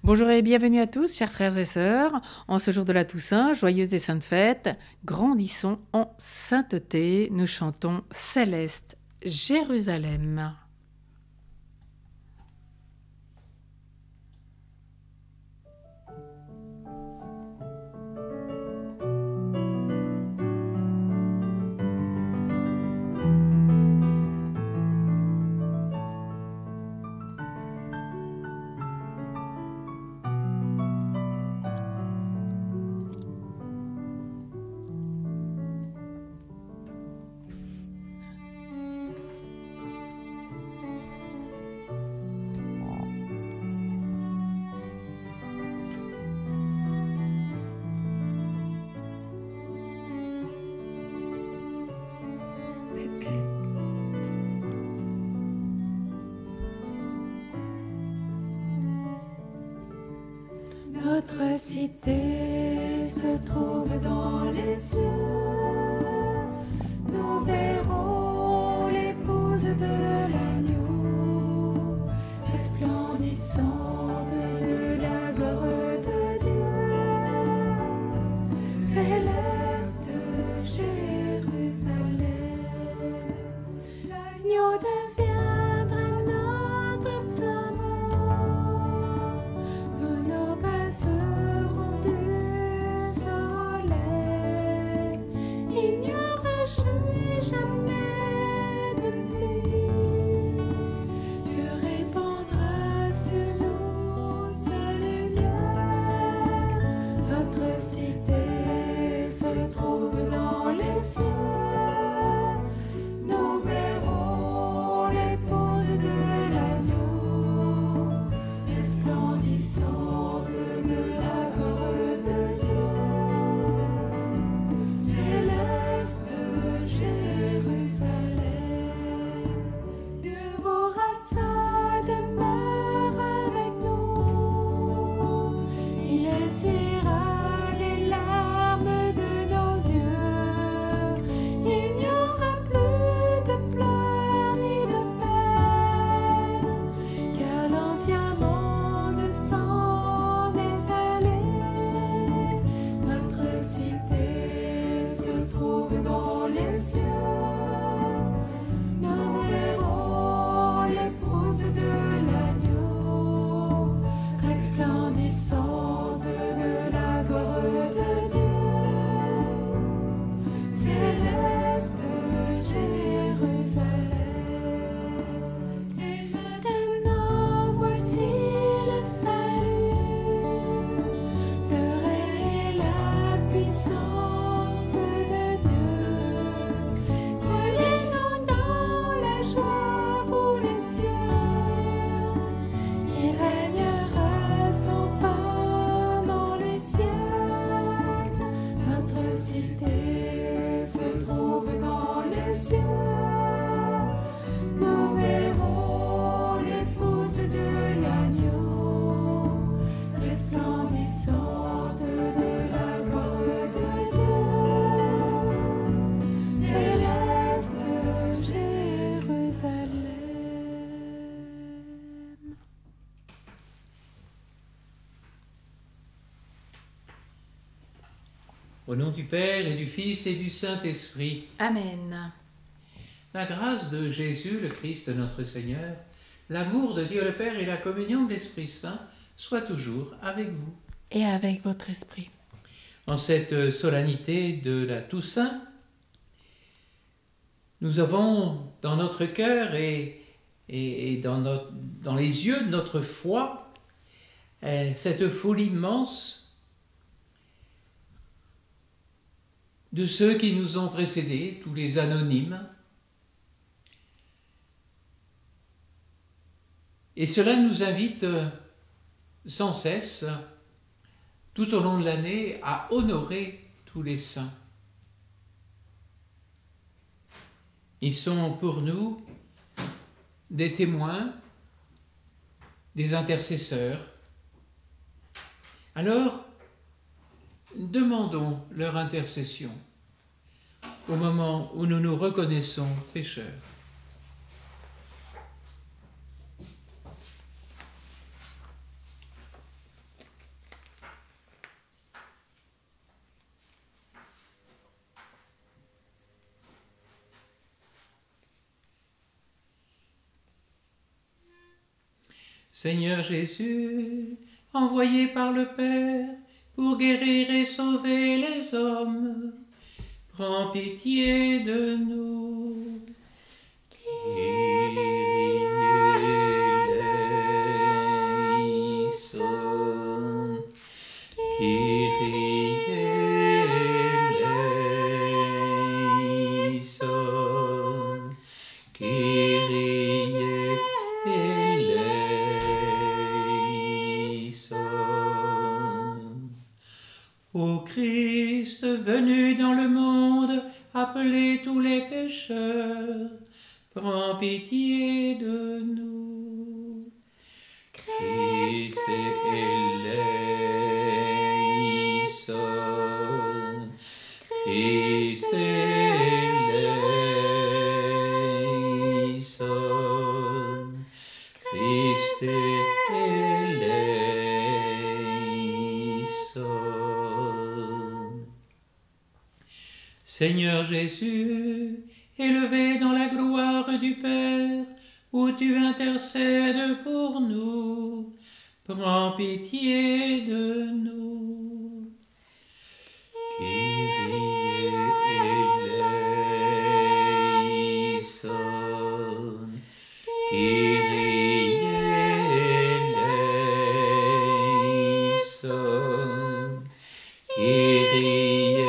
Bonjour et bienvenue à tous, chers frères et sœurs. En ce jour de la Toussaint, joyeuse et sainte fête, grandissons en sainteté. Nous chantons Céleste Jérusalem. Notre cité se trouve dans les cieux. Nous verrons l'épouse de l'agneau, resplendissante de la gloire de Dieu. Céleste Jérusalem, l'agneau deviendra notre flambeau. Nous nous passerons du soleil. Il n'y aura jamais de pluie. Dieu répandra sur nous sa lumière. Notre cité se trouve dans les cieux. Nous verrons l'épouse de l'agneau, resplendissante de la gloire de Dieu. Céleste Jérusalem, Dieu aura sa demeure avec nous. Il essuiera les larmes de nos yeux. Il n'y aura plus de pleurs ni de peine, car l'ancien monde s'en est allé. Notre cité se trouve dans les cieux. Nous verrons l'épouse de l'agneau, resplendissante de la gloire de Dieu. Céleste Jérusalem. Et maintenant voici le salut, le règne et la puissance de Dieu. Soyez-nous dans la joie, vous les cieux. Il régnera sans fin dans les siècles. Notre cité se trouve dans les cieux. Nous verrons l'épouse de l'agneau, resplendissante de la gloire de Dieu. Céleste Jérusalem. Au nom du Père et du Fils et du Saint-Esprit, Amen. la grâce de Jésus, le Christ notre Seigneur, l'amour de Dieu le Père et la communion de l'Esprit Saint soient toujours avec vous. Et avec votre esprit. En cette solennité de la Toussaint, nous avons dans notre cœur et dans les yeux de notre foi cette foule immense de ceux qui nous ont précédés, tous les anonymes. Et cela nous invite sans cesse, tout au long de l'année, à honorer tous les saints. Ils sont pour nous des témoins, des intercesseurs. Alors, demandons leur intercession au moment où nous nous reconnaissons pécheurs. Seigneur Jésus, envoyé par le Père pour guérir et sauver les hommes, prends pitié de nous. Kyrie eleison, Kyrie eleison, Kyrie eleison. Ô Christ venu dans le monde, appelez tous les pécheurs, prends pitié de nous. Christ eleison, Christ eleison, Christ eleison. Seigneur Jésus, élevé dans la gloire du Père, où tu intercèdes pour nous, prends pitié de nous. Kyrie eleison, Kyrie eleison, Kyrie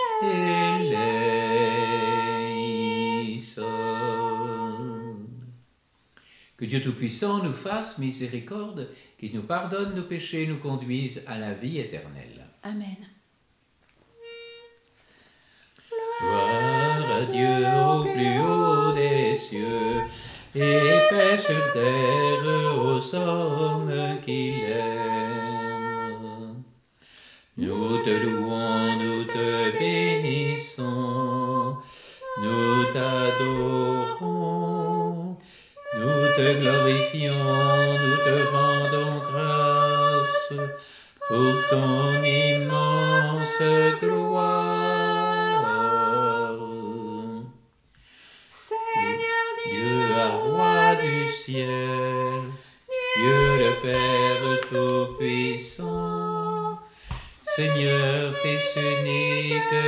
eleison. Que Dieu Tout-Puissant nous fasse miséricorde, qu'il nous pardonne nos péchés et nous conduise à la vie éternelle. Amen. Gloire à Dieu au plus haut des cieux, et paix sur terre aux hommes qu'il aime. Nous te louons, nous te bénissons, nous t'adorons, nous te glorifions, nous te rendons grâce pour ton immense gloire. Seigneur Dieu, roi du ciel, Dieu le Père Tout-Puissant, Seigneur, Fils unique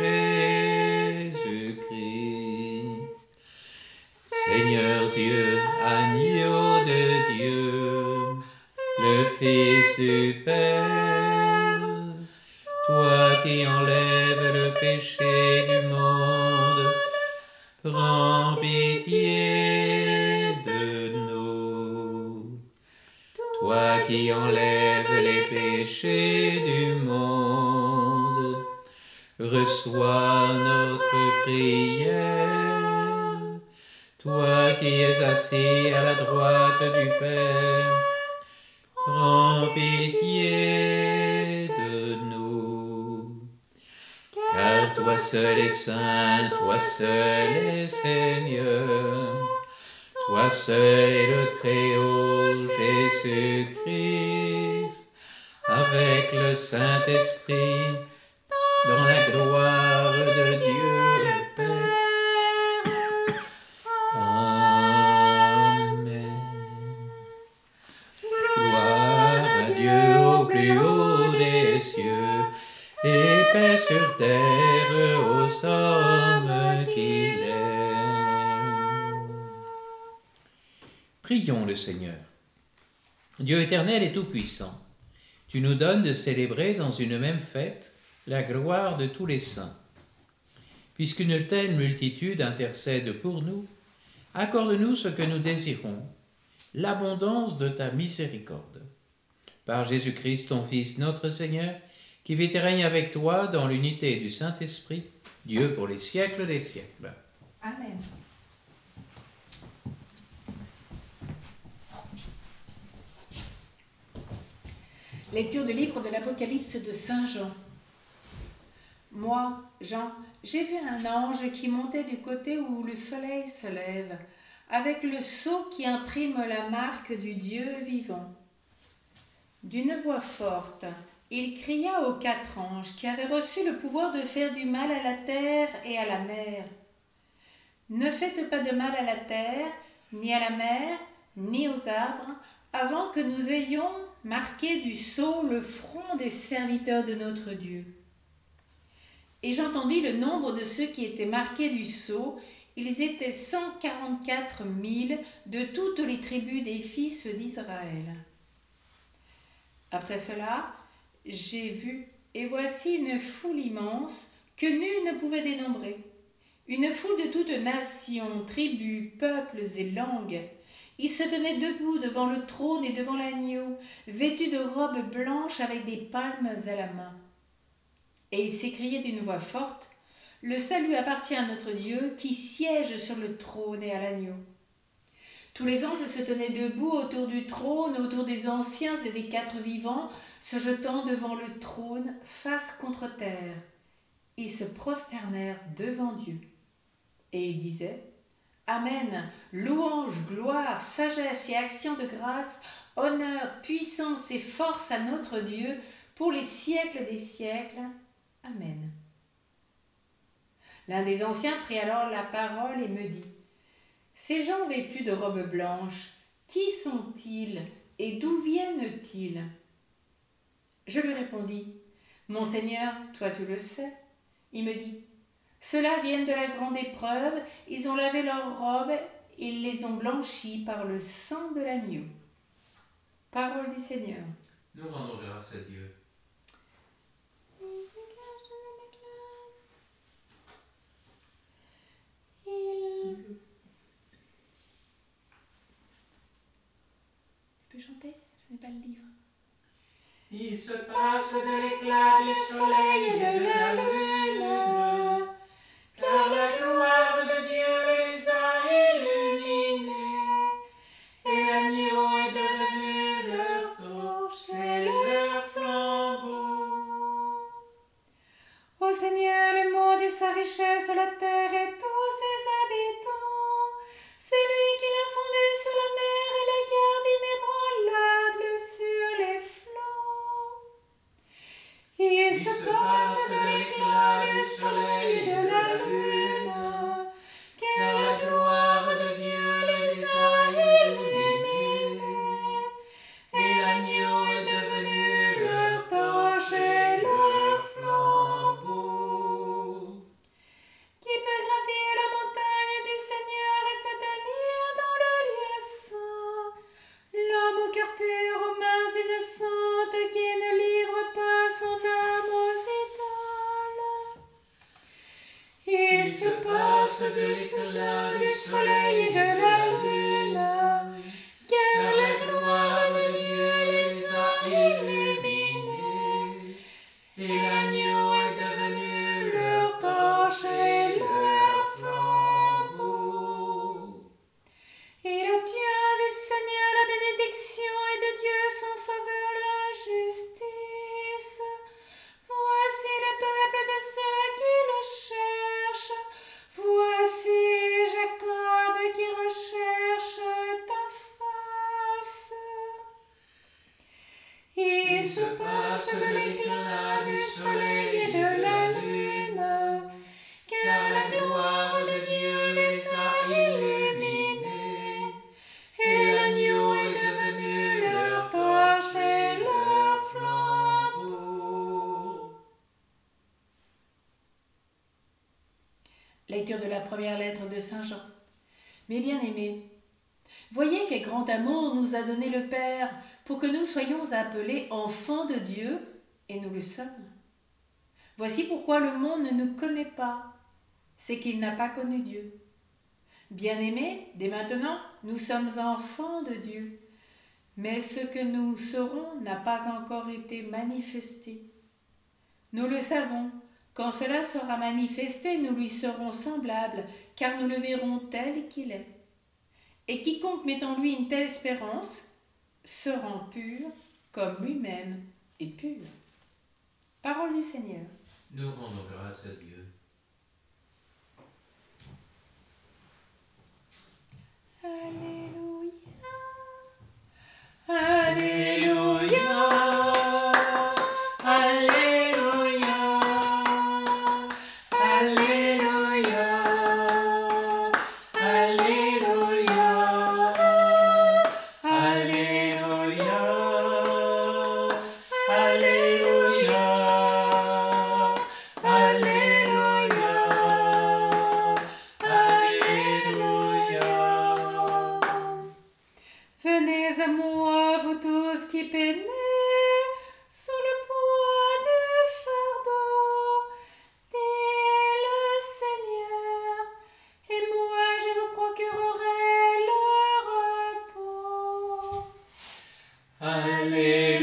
Jésus-Christ, Seigneur Dieu, agneau de Dieu, le Fils du Père, toi qui enlèves le péché du monde, prends pitié de nous. Toi qui enlèves les péchés du monde, reçois notre prière. Toi qui es assis à la droite du Père, prends pitié de nous. Car toi seul es saint, toi seul es Seigneur, toi seul est le Très-Haut Jésus-Christ, avec le Saint-Esprit, dans la gloire de Dieu le Père. Amen. Gloire à Dieu au plus haut des cieux, et paix sur terre aux hommes qu'il aime. Prions le Seigneur. Dieu éternel et tout-puissant, tu nous donnes de célébrer dans une même fête la gloire de tous les saints. Puisqu'une telle multitude intercède pour nous, accorde-nous ce que nous désirons, l'abondance de ta miséricorde. Par Jésus-Christ, ton Fils, notre Seigneur, qui vit et règne avec toi dans l'unité du Saint-Esprit, Dieu pour les siècles des siècles. Amen. Lecture du livre de l'Apocalypse de Saint Jean. Moi, Jean, j'ai vu un ange qui montait du côté où le soleil se lève, avec le sceau qui imprime la marque du Dieu vivant. D'une voix forte, il cria aux 4 anges qui avaient reçu le pouvoir de faire du mal à la terre et à la mer. Ne faites pas de mal à la terre, ni à la mer, ni aux arbres, avant que nous ayons marqué du sceau le front des serviteurs de notre Dieu. Et j'entendis le nombre de ceux qui étaient marqués du sceau. Ils étaient 144 000 de toutes les tribus des fils d'Israël. Après cela, j'ai vu, et voici une foule immense que nul ne pouvait dénombrer. Une foule de toutes nations, tribus, peuples et langues. Ils se tenaient debout devant le trône et devant l'agneau, vêtus de robes blanches avec des palmes à la main. Et ils s'écriaient d'une voix forte, « Le salut appartient à notre Dieu qui siège sur le trône et à l'agneau. » Tous les anges se tenaient debout autour du trône, autour des anciens et des 4 vivants, se jetant devant le trône face contre terre. Ils se prosternèrent devant Dieu. Et ils disaient, « Amen, louange, gloire, sagesse et action de grâce, honneur, puissance et force à notre Dieu pour les siècles des siècles. Amen. » L'un des anciens prit alors la parole et me dit, « Ces gens vêtus de robes blanches, qui sont-ils et d'où viennent-ils » Je lui répondis, « Mon Seigneur, toi tu le sais. » Il me dit, « Ceux-là viennent de la grande épreuve, ils ont lavé leurs robes, ils les ont blanchies par le sang de l'agneau. » Parole du Seigneur. Nous rendons grâce à Dieu. Tu peux chanter? Je n'ai pas le livre. Il se passe de l'éclat du soleil et de la lune, car la gloire de Dieu les a illuminés, et l'agneau est devenu leur torche et leur flambeau. Ô Seigneur, le monde et sa richesse, la terre et tous ses habitants, c'est lui qui l'a fondé sur la mer et la garde inébranlable sur les flots. Il se passe de l'éclat du soleil et de la lune, car la gloire de Dieu les a illuminés, et l'agneau est devenu leur torche et leur flambeau. Qui peut gravir la montagne du Seigneur et se tenir dans le lieu saint? L'homme au cœur pur, aux mains innocentes, qui ne livre pas son âme aux idoles. Il se passe de l'éclat du soleil et de la lune, car la gloire de Dieu les a illuminés, et l'agneau est devenu leur torche et leur flambeau. Il obtient du Seigneur la bénédiction et de Dieu son sauveur la justice. Voici le peuple de ceux qui le cherchent. Voici Jacob qui recherche ta face. Il se passe de l'éclat du soleil et de la lune, car la gloire de Dieu les a illuminés, et l'agneau est devenu leur torche et leur flambeau. Lecture de la première lettre de Saint Jean. Mes bien-aimés, voyez quel grand amour nous a donné le Père pour que nous soyons appelés enfants de Dieu, et nous le sommes. Voici pourquoi le monde ne nous connaît pas, c'est qu'il n'a pas connu Dieu. Bien-aimés, dès maintenant, nous sommes enfants de Dieu, mais ce que nous serons n'a pas encore été manifesté. Nous le savons, quand cela sera manifesté, nous lui serons semblables, car nous le verrons tel qu'il est. Et quiconque met en lui une telle espérance se rend pur comme lui-même est pur. Parole du Seigneur. Nous rendons grâce à Dieu. Alléluia. Alléluia. Alléluia. Alléluia. Alléluia. Alléluia.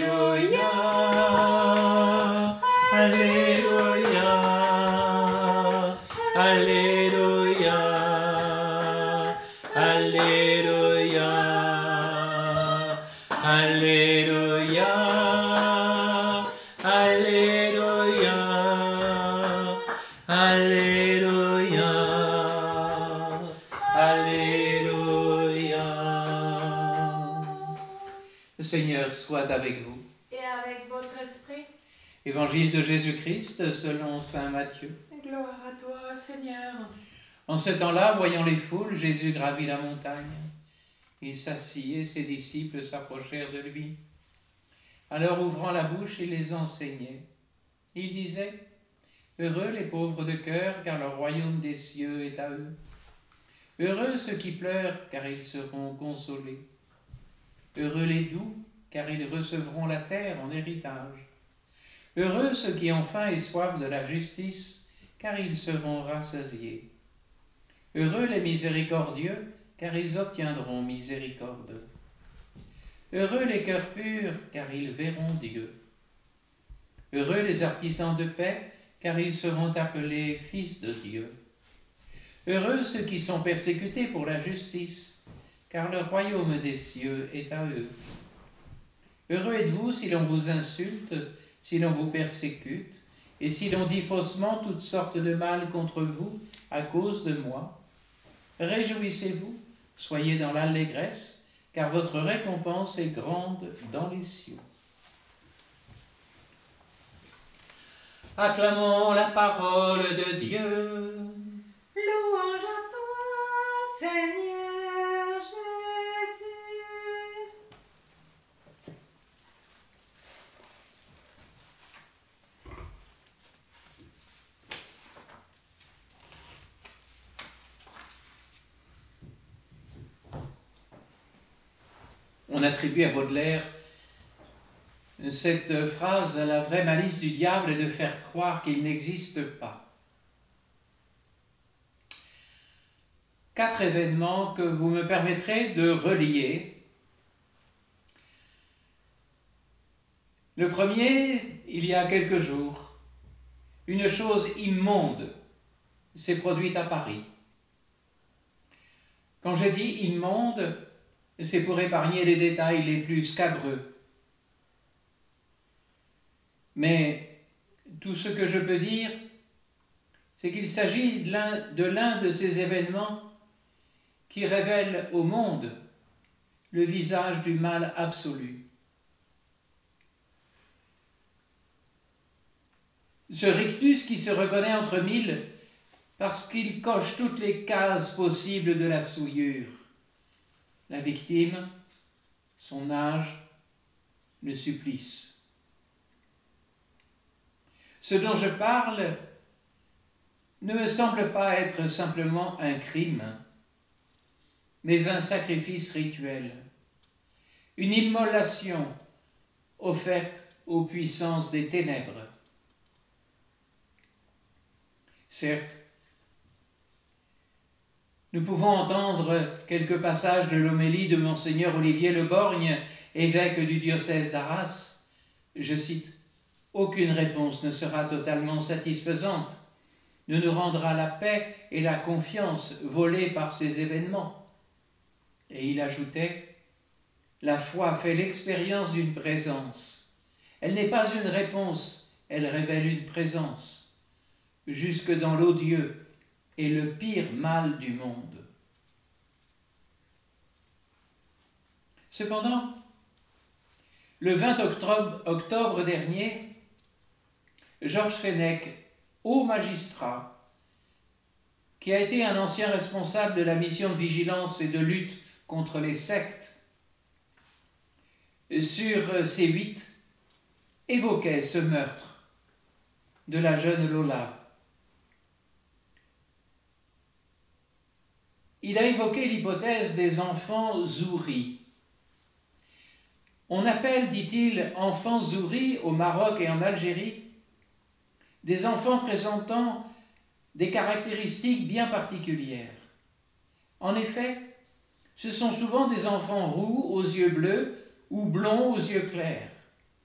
Le Seigneur soit avec vous. Et avec votre esprit. Évangile de Jésus-Christ selon saint Matthieu. Gloire à toi, Seigneur. En ce temps-là, voyant les foules, Jésus gravit la montagne. Il s'assit et ses disciples s'approchèrent de lui. Alors, ouvrant la bouche, il les enseignait. Il disait : Heureux les pauvres de cœur, car le royaume des cieux est à eux. Heureux ceux qui pleurent, car ils seront consolés. Heureux les doux, car ils recevront la terre en héritage. Heureux ceux qui ont faim et soif de la justice, car ils seront rassasiés. Heureux les miséricordieux, car ils obtiendront miséricorde. Heureux les cœurs purs, car ils verront Dieu. Heureux les artisans de paix, car ils seront appelés fils de Dieu. Heureux ceux qui sont persécutés pour la justice, car le royaume des cieux est à eux. Heureux êtes-vous si l'on vous insulte, si l'on vous persécute, et si l'on dit faussement toutes sortes de mal contre vous à cause de moi. Réjouissez-vous, soyez dans l'allégresse, car votre récompense est grande dans les cieux. Acclamons la parole de Dieu. Louange à toi, Seigneur Jésus. On attribue à Baudelaire cette phrase : la vraie malice du diable est de faire croire qu'il n'existe pas. 4 événements que vous me permettrez de relier. Le premier, il y a quelques jours, une chose immonde s'est produite à Paris. Quand je dis immonde, c'est pour épargner les détails les plus scabreux. Mais tout ce que je peux dire, c'est qu'il s'agit de l'un de ces événements qui révèle au monde le visage du mal absolu. Ce rictus qui se reconnaît entre mille parce qu'il coche toutes les cases possibles de la souillure. La victime, son âge, le supplice. Ce dont je parle ne me semble pas être simplement un crime, mais un sacrifice rituel, une immolation offerte aux puissances des ténèbres. Certes, nous pouvons entendre quelques passages de l'homélie de Monseigneur Olivier Le Borgne, évêque du diocèse d'Arras. Je cite : « Aucune réponse ne sera totalement satisfaisante, ne nous rendra la paix et la confiance volées par ces événements. » Et il ajoutait : « La foi fait l'expérience d'une présence. Elle n'est pas une réponse, elle révèle une présence, jusque dans l'odieux et le pire mal du monde. » Cependant, le 20 octobre dernier, Georges Fenech, haut magistrat, qui a été un ancien responsable de la mission de vigilance et de lutte contre les sectes, sur C8, évoquait ce meurtre de la jeune Lola. Il a évoqué l'hypothèse des enfants zouris. On appelle, dit-il, enfants zouris au Maroc et en Algérie des enfants présentant des caractéristiques bien particulières. En effet, ce sont souvent des enfants roux aux yeux bleus ou blonds aux yeux clairs.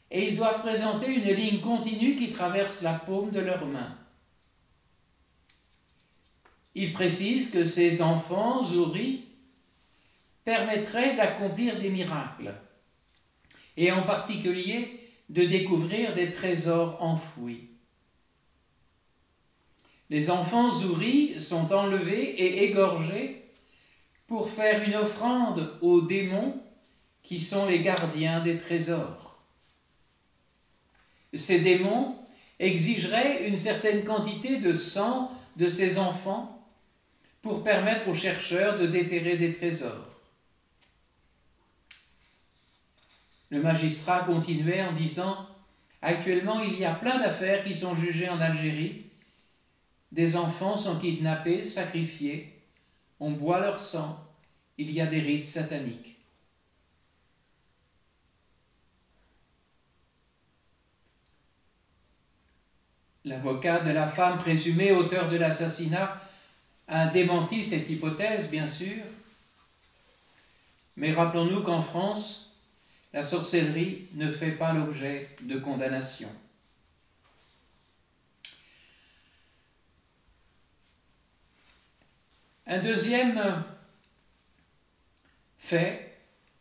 et ils doivent présenter une ligne continue qui traverse la paume de leurs mains. Il précise que ces enfants Zouri permettraient d'accomplir des miracles, et en particulier de découvrir des trésors enfouis. Les enfants Zouri sont enlevés et égorgés pour faire une offrande aux démons qui sont les gardiens des trésors. Ces démons exigeraient une certaine quantité de sang de ces enfants pour permettre aux chercheurs de déterrer des trésors. Le magistrat continuait en disant « Actuellement, il y a plein d'affaires qui sont jugées en Algérie. Des enfants sont kidnappés, sacrifiés, on boit leur sang, il y a des rites sataniques. » L'avocat de la femme présumée auteure de l'assassinat a démenti cette hypothèse, bien sûr, mais rappelons-nous qu'en France, la sorcellerie ne fait pas l'objet de condamnation. Un deuxième fait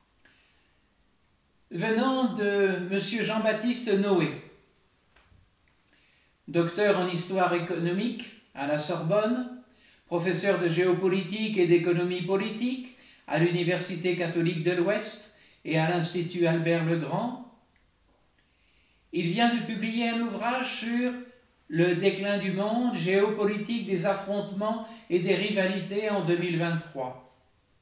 venant de M. Jean-Baptiste Noé, docteur en histoire économique à la Sorbonne, professeur de géopolitique et d'économie politique à l'Université catholique de l'Ouest et à l'Institut Albert le Grand. Il vient de publier un ouvrage sur le déclin du monde, géopolitique des affrontements et des rivalités en 2023.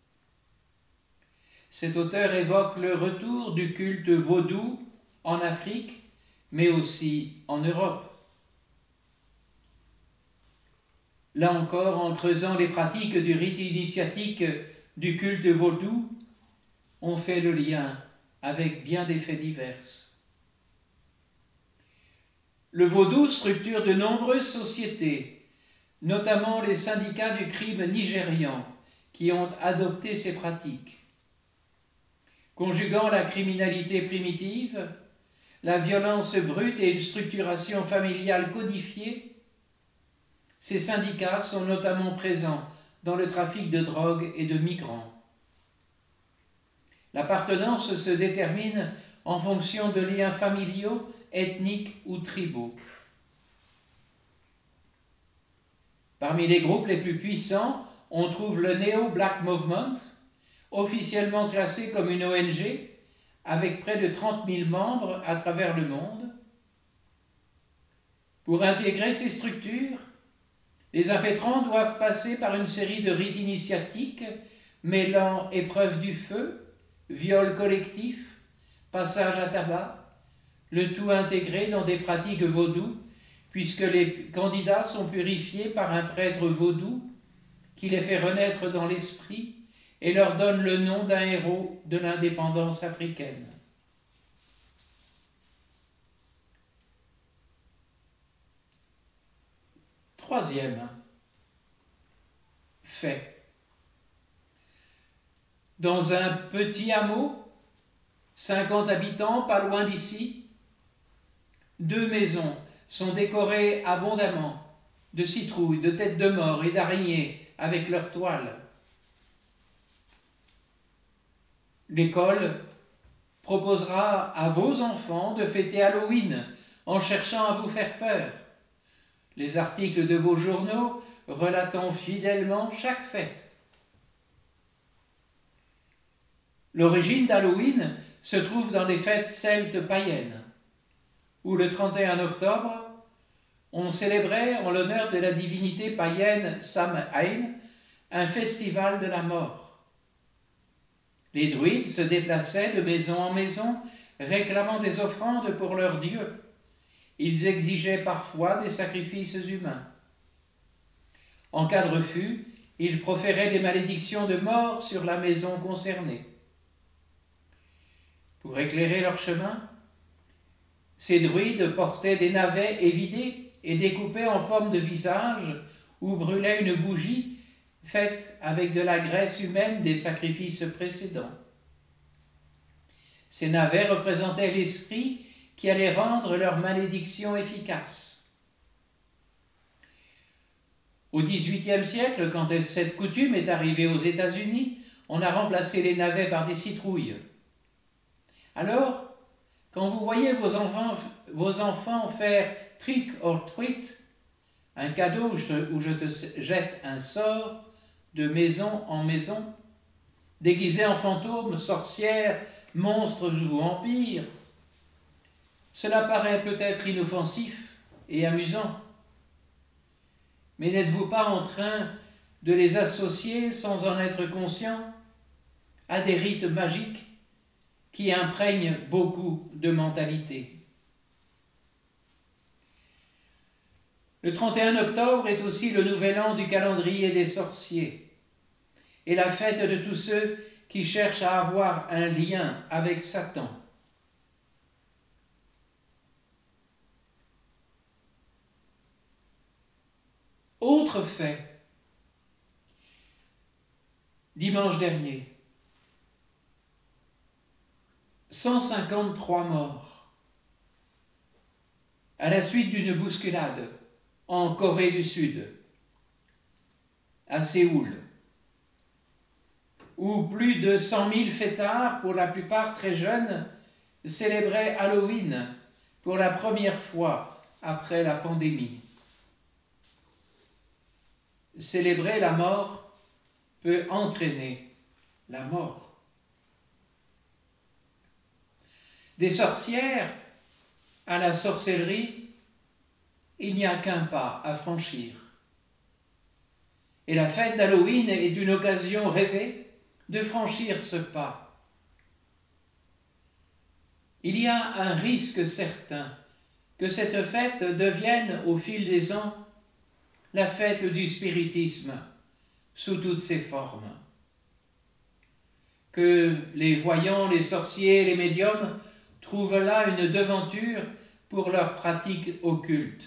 Cet auteur évoque le retour du culte vaudou en Afrique, mais aussi en Europe. Là encore, en creusant les pratiques du rite initiatique du culte vaudou, on fait le lien avec bien des faits divers. Le vaudou structure de nombreuses sociétés, notamment les syndicats du crime nigérian, qui ont adopté ces pratiques. Conjuguant la criminalité primitive, la violence brute et une structuration familiale codifiée, ces syndicats sont notamment présents dans le trafic de drogue et de migrants. L'appartenance se détermine en fonction de liens familiaux, ethniques ou tribaux. Parmi les groupes les plus puissants, on trouve le Neo Black Movement, officiellement classé comme une ONG, avec près de 30 000 membres à travers le monde. Pour intégrer ces structures, les impétrants doivent passer par une série de rites initiatiques mêlant épreuve du feu, viol collectif, passage à tabac, le tout intégré dans des pratiques vaudou, puisque les candidats sont purifiés par un prêtre vaudou qui les fait renaître dans l'esprit et leur donne le nom d'un héros de l'indépendance africaine. Troisième fait. Dans un petit hameau, 50 habitants, pas loin d'ici, 2 maisons sont décorées abondamment de citrouilles, de têtes de mort et d'araignées avec leurs toiles. L'école proposera à vos enfants de fêter Halloween en cherchant à vous faire peur. Les articles de vos journaux relatant fidèlement chaque fête. L'origine d'Halloween se trouve dans les fêtes celtes païennes, où le 31 octobre, on célébrait en l'honneur de la divinité païenne Samhain un festival de la mort. Les druides se déplaçaient de maison en maison, réclamant des offrandes pour leurs dieux. Ils exigeaient parfois des sacrifices humains. En cas de refus, ils proféraient des malédictions de mort sur la maison concernée. Pour éclairer leur chemin, ces druides portaient des navets évidés et découpés en forme de visage ou brûlaient une bougie faite avec de la graisse humaine des sacrifices précédents. Ces navets représentaient l'esprit qui allait rendre leur malédiction efficace. Au XVIIIe siècle, quand cette coutume est arrivée aux États-Unis, on a remplacé les navets par des citrouilles. Alors, quand vous voyez vos enfants faire trick or treat, un cadeau où je te jette un sort de maison en maison, déguisés en fantômes, sorcières, monstres ou vampires, cela paraît peut-être inoffensif et amusant. Mais n'êtes-vous pas en train de les associer, sans en être conscient, à des rites magiques qui imprègnent beaucoup de mentalité? Le 31 octobre est aussi le nouvel an du calendrier des sorciers et la fête de tous ceux qui cherchent à avoir un lien avec Satan. Autre fait, dimanche dernier, 153 morts à la suite d'une bousculade en Corée du Sud, à Séoul, où plus de 100 000 fêtards, pour la plupart très jeunes, célébraient Halloween pour la première fois après la pandémie. Célébrer la mort peut entraîner la mort. Des sorcières à la sorcellerie, il n'y a qu'un pas à franchir. Et la fête d'Halloween est une occasion rêvée de franchir ce pas. Il y a un risque certain que cette fête devienne, au fil des ans, la fête du spiritisme sous toutes ses formes. Que les voyants, les sorciers, les médiums trouvent là une devanture pour leurs pratiques occultes.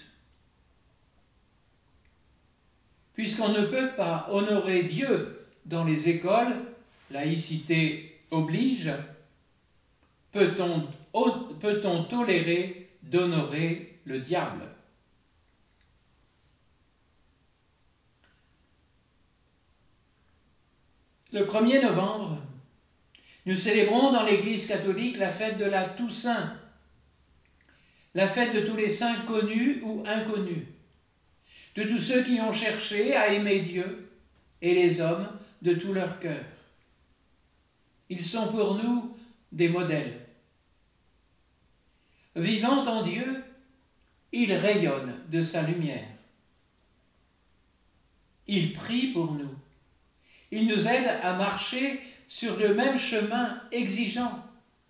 Puisqu'on ne peut pas honorer Dieu dans les écoles, laïcité oblige, peut-on tolérer d'honorer le diable? Le 1er novembre, nous célébrons dans l'Église catholique la fête de la Toussaint, la fête de tous les saints connus ou inconnus, de tous ceux qui ont cherché à aimer Dieu et les hommes de tout leur cœur. Ils sont pour nous des modèles. Vivant en Dieu, ils rayonnent de sa lumière. Ils prient pour nous. Ils nous aident à marcher sur le même chemin exigeant.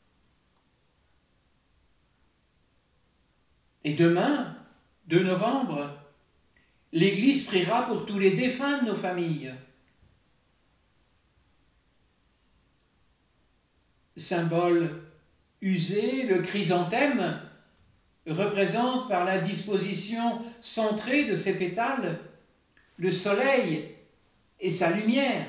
Et demain, 2 novembre, l'Église priera pour tous les défunts de nos familles. Symbole usé, le chrysanthème représente par la disposition centrée de ses pétales le soleil et sa lumière.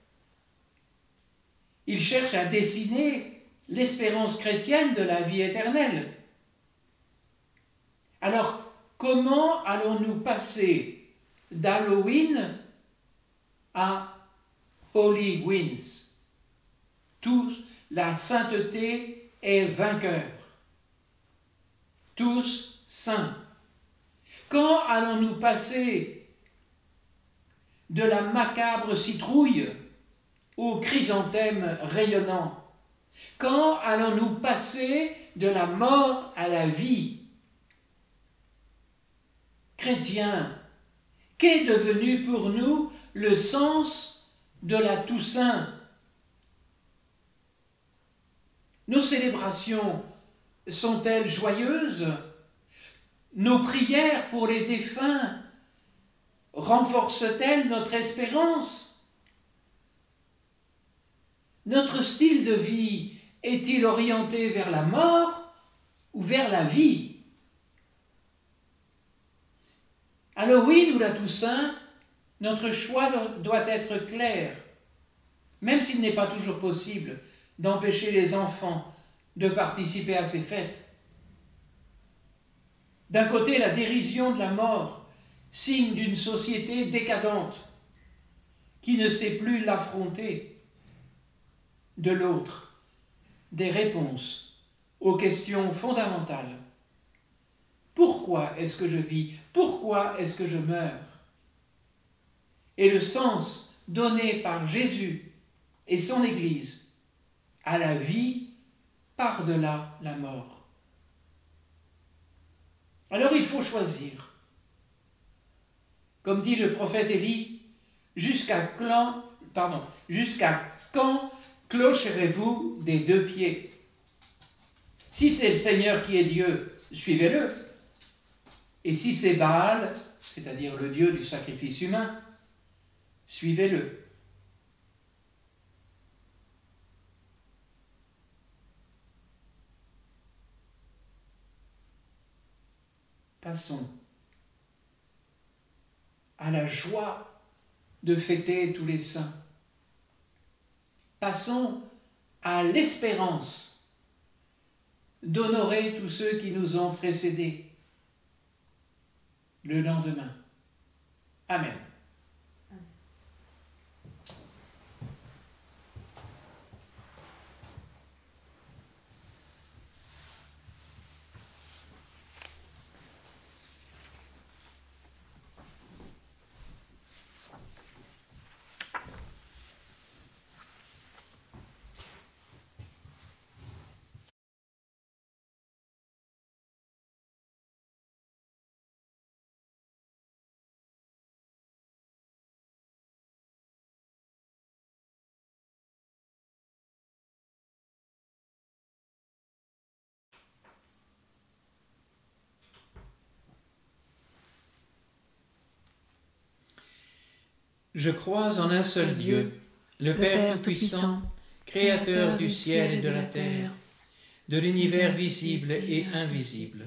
Il cherche à dessiner l'espérance chrétienne de la vie éternelle. Alors, comment allons-nous passer d'Halloween à Holy Wins? Tous, la sainteté est vainqueur. Tous saints. Quand allons-nous passer de la macabre citrouille au chrysanthème rayonnant? Quand allons-nous passer de la mort à la vie? Chrétiens, qu'est devenu pour nous le sens de la Toussaint? Nos célébrations sont-elles joyeuses? Nos prières pour les défunts renforcent-elles notre espérance? Notre style de vie est-il orienté vers la mort ou vers la vie? Halloween ou la Toussaint, notre choix doit être clair, même s'il n'est pas toujours possible d'empêcher les enfants de participer à ces fêtes. D'un côté, la dérision de la mort, signe d'une société décadente qui ne sait plus l'affronter. De l'autre, des réponses aux questions fondamentales. Pourquoi est-ce que je vis? Pourquoi est-ce que je meurs? Et le sens donné par Jésus et son Église à la vie par-delà la mort. Alors il faut choisir. Comme dit le prophète Élie, jusqu'à quand clocherez-vous des deux pieds? Si c'est le Seigneur qui est Dieu, suivez-le. Et si c'est Baal, c'est-à-dire le Dieu du sacrifice humain, suivez-le. Passons à la joie de fêter tous les saints. Passons à l'espérance d'honorer tous ceux qui nous ont précédés le lendemain. Amen. Je crois en un seul Dieu, le Père Tout-Puissant, Créateur du ciel et de la terre, de l'univers visible et invisible.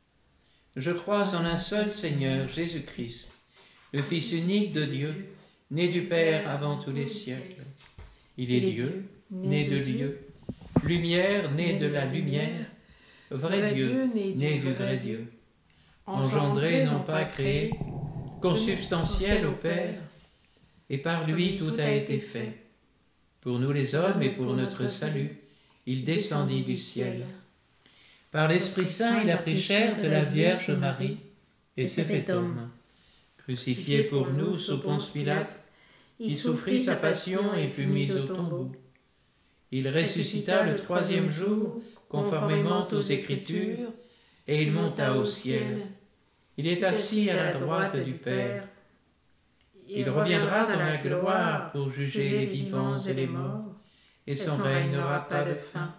Je crois en un seul Seigneur, Jésus-Christ, le Fils unique de Dieu, né du Père avant tous les siècles. Il est Dieu, né de Dieu, lumière, né de la lumière, vrai Dieu, né du vrai Dieu, engendré, non pas créé, consubstantiel au Père, et par lui tout a été fait. Pour nous les hommes et pour notre salut, il descendit du ciel. Par l'Esprit Saint, il a pris chair de la Vierge Marie et s'est fait homme. Crucifié pour nous sous Ponce Pilate, il souffrit sa passion et fut mis au tombeau. Il ressuscita le troisième jour, conformément aux Écritures, et il monta au ciel. Il est assis à la droite du Père. Il reviendra dans la gloire pour juger les vivants et les morts, et son règne n'aura pas de fin.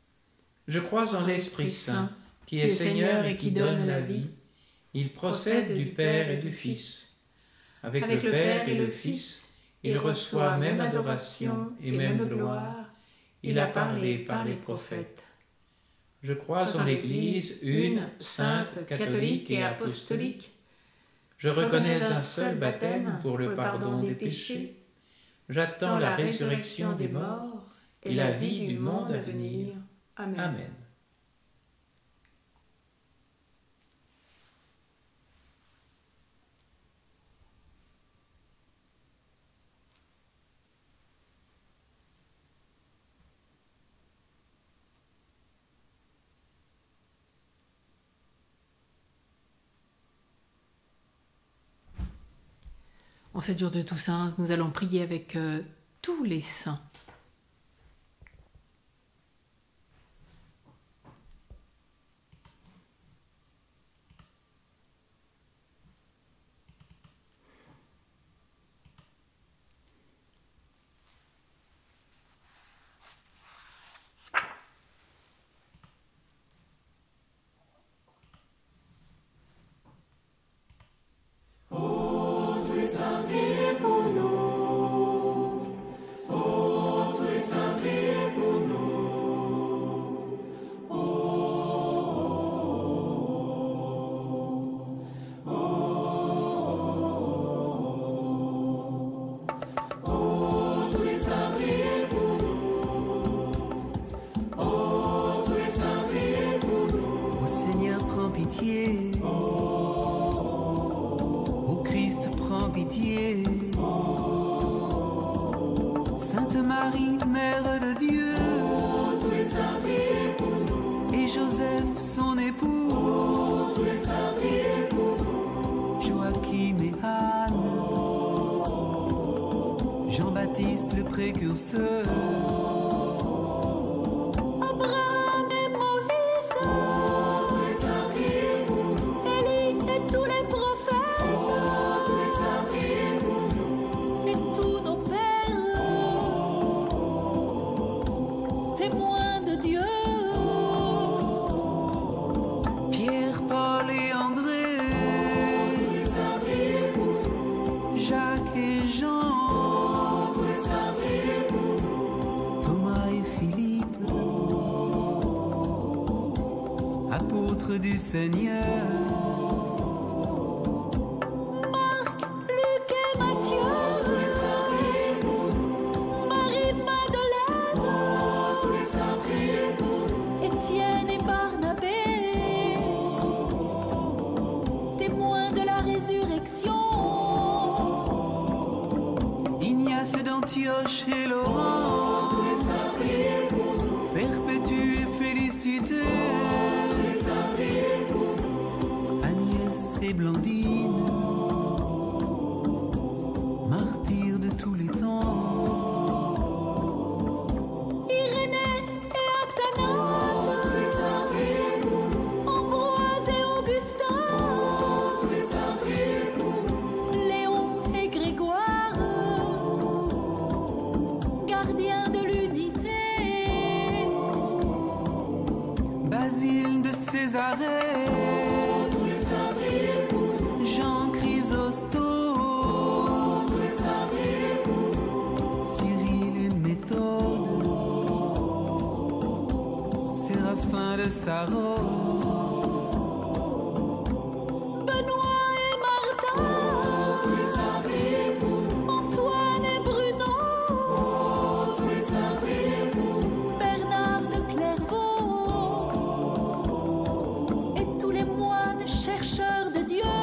Je crois en l'Esprit Saint, qui est Seigneur et qui donne la vie. Il procède du Père et du Fils. Avec le Père et le Fils, il reçoit même adoration et même gloire. Il a parlé par les prophètes. Je crois en l'Église, une, sainte, catholique et apostolique. Je reconnais un seul baptême pour le pardon des péchés. J'attends la résurrection des morts et la vie du monde à venir. Amen. En 7 jours de Toussaint, nous allons prier avec tous les saints. Pour nous, ô pitié. Ô Christ, prends pitié. Sainte Marie, Mère de Dieu, Tous les saints priez pour nous. et Joseph, son époux, Tous les saints priez pour nous. Joachim et Anne, Jean-Baptiste le précurseur, Abraham et Moïse, tous les saints priez pour nous. Élie et tous les prophètes, tous les saints priez pour nous. Et tous nos pères, témoins de Dieu. Pierre, Paul et André, Tous les saints priez pour nous. Jacques et Jean, Tous les saints priez pour nous. Thomas et Philippe, apôtres du Seigneur. Marc, Luc et Matthieu, tous les saints priez pour nous. Marie-Madeleine, tous les saints priez pour nous. Étienne et Barnabé, témoins de la résurrection. Ignace d'Antioche et Laurent, Tous les saints priez pour nous. Perpétue et Félicité, Tous les saints priez pour nous. Agnès et Blandine, martyrs de tous les temps. Irénée et Athanase, tous les saints priez pour nous. Ambroise et Augustin, tous les saints priez pour nous. Léon et Grégoire, gardiens de l'unité. Basile de Césarée, Tous les saints priez pour nous. Jean Chrysostome, Tous les saints priez pour nous. Cyril et Méthode, Séraphin de Saros, Benoît et Martin, tous les saints priez pour nous. Antoine et Bruno, tous les saints priez pour nous. Bernard de Clairvaux et tous les moines chercheurs de Dieu.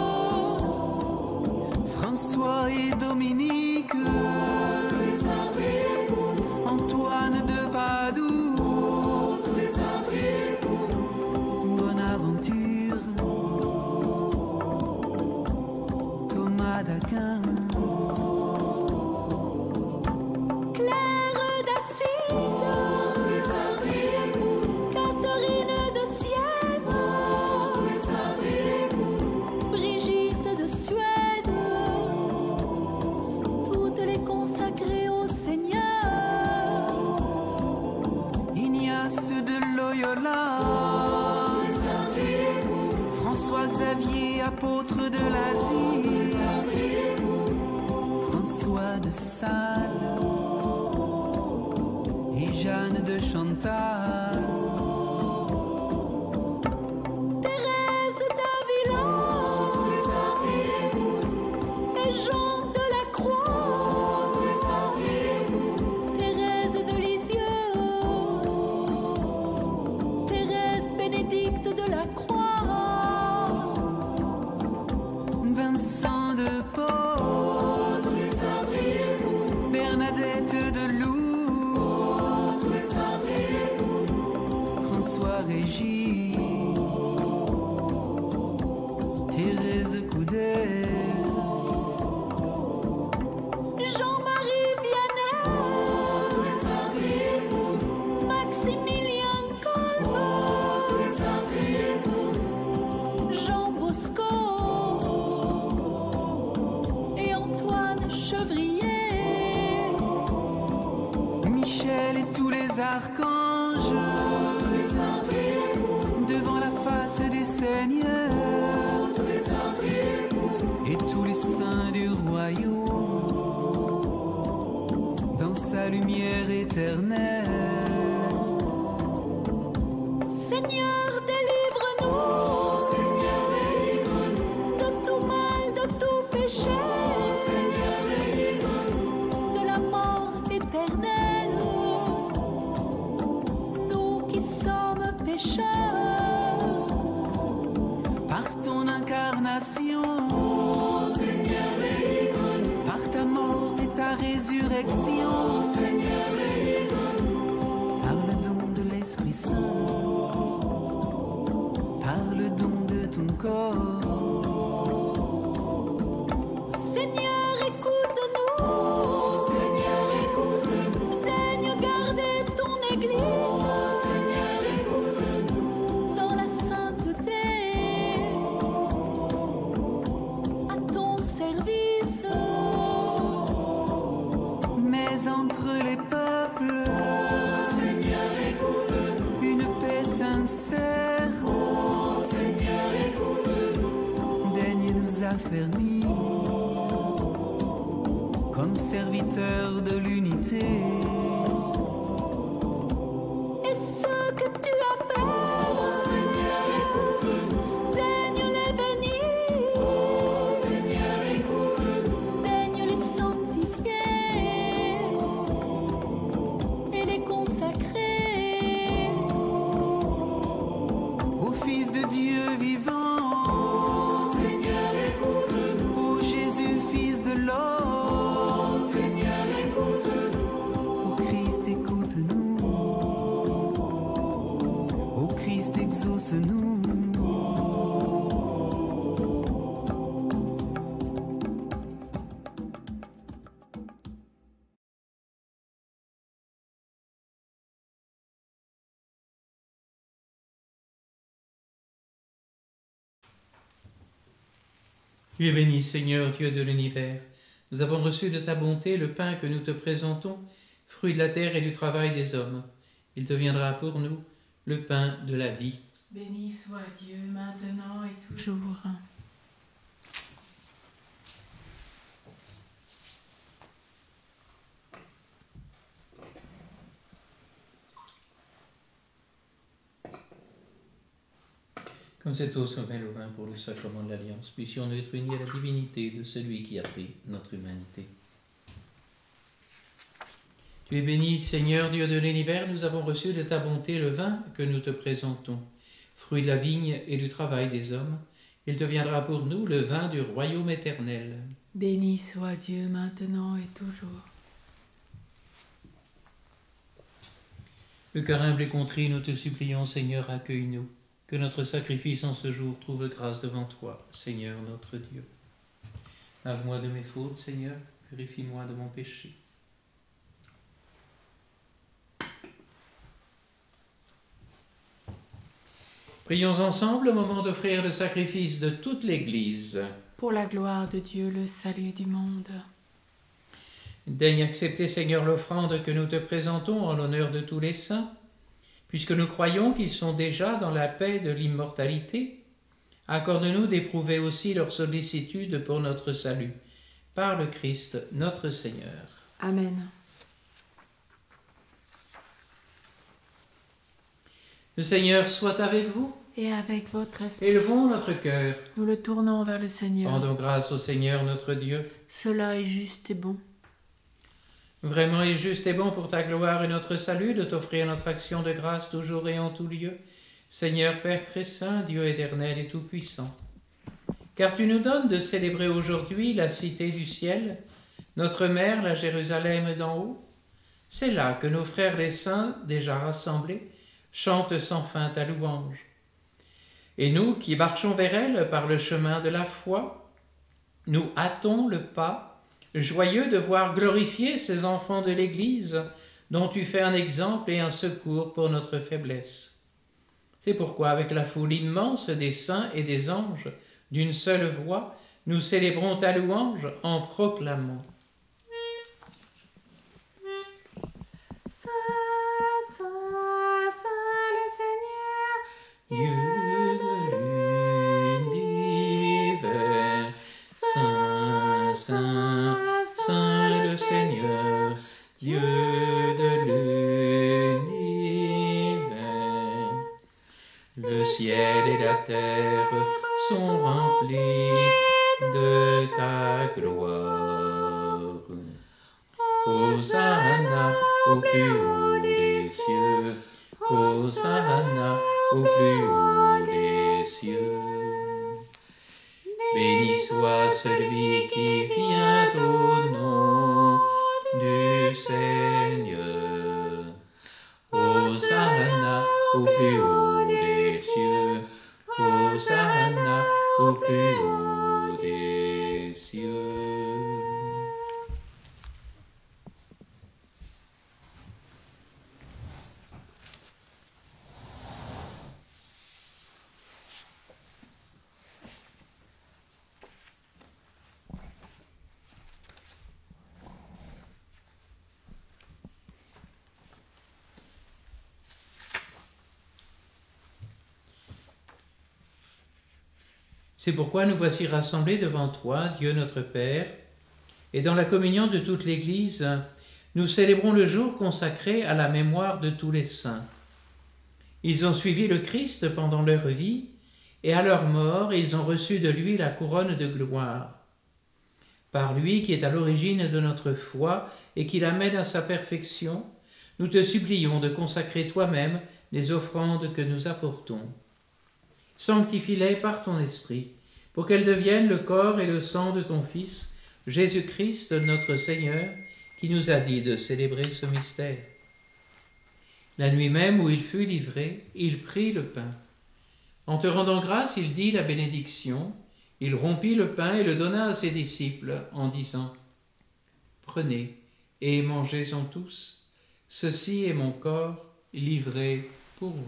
François et Dominique, Tous les saints priez pour nous. Antoine de Padoue, Tous les saints priez pour nous. Bonaventure, Thomas d'Aquin, Claire d'Assise, tous les saints priez pour nous. Catherine de Sienne, tous les saints priez pour nous. Brigitte de Suède, toutes les consacrées au Seigneur. Ignace de Loyola, Tous les saints priez pour nous. François Xavier, apôtre de l'Asie, Tous les saints priez pour nous. François de Sales et Jeanne de Chantal, Thérèse d'Avila, tous les saints priez pour nous. Et Jean de la Croix, tous les saints priez pour nous. Thérèse de Lisieux, Thérèse Bénédicte de la Croix, Vincent de Paul, tous les saints priez pour nous. Bernadette de Lourdes, Tous les saints priez pour nous. François Régis, Thérèse Coudet, Jean-Marie Vianney, tous les saints priez pour nous. Maximilien Kolbe, tous les saints priez pour nous. Jean Bosco et Antoine Chevrier, Michel et tous les archanges, tous les saints priez pour nous. devant la face du Seigneur, Tous les saints priez pour nous. et tous les saints du royaume, dans sa lumière éternelle. Seigneur, délivre-nous. Seigneur, délivre-nous. De tout mal, de tout péché. Seigneur, délivre-nous. De la mort éternelle. Nous qui sommes pécheurs. nations. Par ta mort et ta résurrection. Par le don de l'Esprit Saint. Par le don de ton corps. Seigneur, écoute-nous. Seigneur, écoute-nous. Daigne garder ton Église. Seigneur, écoute-nous. Dans la sainteté, à ton service. Mais entre les peuples, Seigneur, écoute-nous. une paix sincère. Seigneur, écoute-nous. Daigne nous affermir comme serviteurs de l'unité. Et ceux que tu appelles, Seigneur, écoute-nous. Daigne les bénir. Seigneur, écoute-nous. Daigne les sanctifier et les consacrer. Ô Fils de Dieu vivant, Seigneur, écoute-nous. ô Jésus, Fils de l'homme, Seigneur, écoute-nous. ô Christ, écoute-nous, ô Christ, exauce-nous. Tu es béni, Seigneur, Dieu de l'univers. Nous avons reçu de ta bonté le pain que nous te présentons, fruit de la terre et du travail des hommes. Il deviendra pour nous le pain de la vie. Béni soit Dieu maintenant et toujours. Comme cette eau se mêle au vin pour le sacrement de l'Alliance, puissions-nous être unis à la divinité de celui qui a pris notre humanité. Tu es béni, Seigneur, Dieu de l'univers, nous avons reçu de ta bonté le vin que nous te présentons, fruit de la vigne et du travail des hommes. Il deviendra pour nous le vin du royaume éternel. Béni soit Dieu maintenant et toujours. Le cœur humble et contrit, nous te supplions, Seigneur, accueille-nous. Que notre sacrifice en ce jour trouve grâce devant toi, Seigneur notre Dieu. Lave-moi de mes fautes, Seigneur, purifie-moi de mon péché. Prions ensemble au moment d'offrir le sacrifice de toute l'Église. Pour la gloire de Dieu, le salut du monde. Daigne accepter, Seigneur, l'offrande que nous te présentons en l'honneur de tous les saints, puisque nous croyons qu'ils sont déjà dans la paix de l'immortalité. Accorde-nous d'éprouver aussi leur sollicitude pour notre salut, par le Christ notre Seigneur. Amen. Le Seigneur soit avec vous. Et avec votre esprit, Élevons notre cœur. nous le tournons vers le Seigneur. Rendons grâce au Seigneur notre Dieu. Cela est juste et bon. Vraiment il est juste et bon pour ta gloire et notre salut de t'offrir notre action de grâce toujours et en tout lieu. Seigneur Père très saint, Dieu éternel et tout-puissant. Car tu nous donnes de célébrer aujourd'hui la cité du ciel, notre mère, la Jérusalem d'en haut. C'est là que nos frères les saints, déjà rassemblés, chantent sans fin ta louange. Et nous qui marchons vers elle par le chemin de la foi, nous hâtons le pas, joyeux de voir glorifier ces enfants de l'Église dont tu fais un exemple et un secours pour notre faiblesse. C'est pourquoi, avec la foule immense des saints et des anges, d'une seule voix, nous célébrons ta louange en proclamant. Saint, Saint, Saint le Seigneur, Dieu de l'univers, Saint, Saint, Saint le Seigneur, Dieu de l'univers. Le ciel et la terre sont remplis de ta gloire. Hosanna au plus haut des cieux, Hosanna au plus haut des cieux. soit celui qui vient au nom du Seigneur. Hosanna au plus haut des cieux, Hosanna au plus haut des cieux. C'est pourquoi nous voici rassemblés devant toi, Dieu notre Père, et dans la communion de toute l'Église, nous célébrons le jour consacré à la mémoire de tous les saints. Ils ont suivi le Christ pendant leur vie, et à leur mort, ils ont reçu de lui la couronne de gloire. Par lui qui est à l'origine de notre foi et qui l'amène à sa perfection, nous te supplions de consacrer toi-même les offrandes que nous apportons. Sanctifie-les par ton esprit, pour qu'elles deviennent le corps et le sang de ton Fils, Jésus-Christ notre Seigneur, qui nous a dit de célébrer ce mystère. La nuit même où il fut livré, il prit le pain. En te rendant grâce, il dit la bénédiction, il rompit le pain et le donna à ses disciples en disant « Prenez et mangez-en tous, ceci est mon corps livré pour vous. »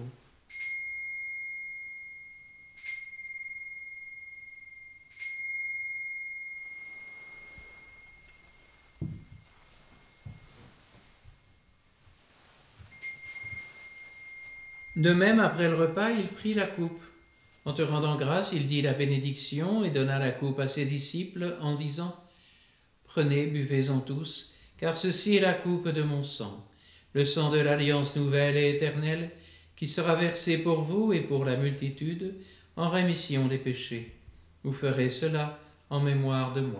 De même, après le repas, il prit la coupe. En te rendant grâce, il dit la bénédiction et donna la coupe à ses disciples en disant « Prenez, buvez-en tous, car ceci est la coupe de mon sang, le sang de l'alliance nouvelle et éternelle, qui sera versé pour vous et pour la multitude en rémission des péchés. Vous ferez cela en mémoire de moi. »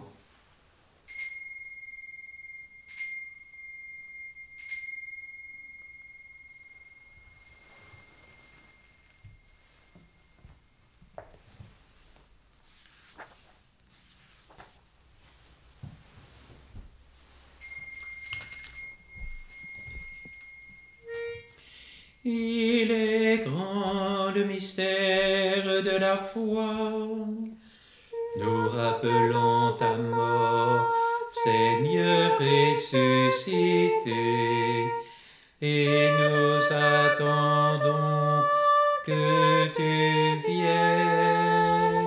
Il est grand le mystère de la foi. Nous rappelons ta mort, Seigneur ressuscité, et nous attendons que tu viennes.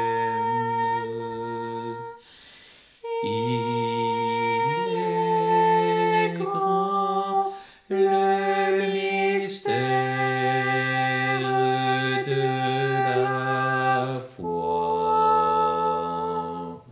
Il est grand le mystère de la foi.